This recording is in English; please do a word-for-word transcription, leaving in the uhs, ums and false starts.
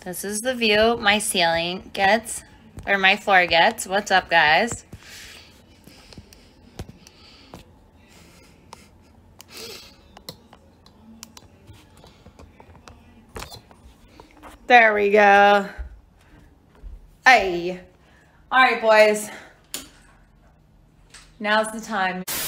This is the view my ceiling gets, or my floor gets. What's up, guys? There we go. Hey. All right, boys. Now's the time.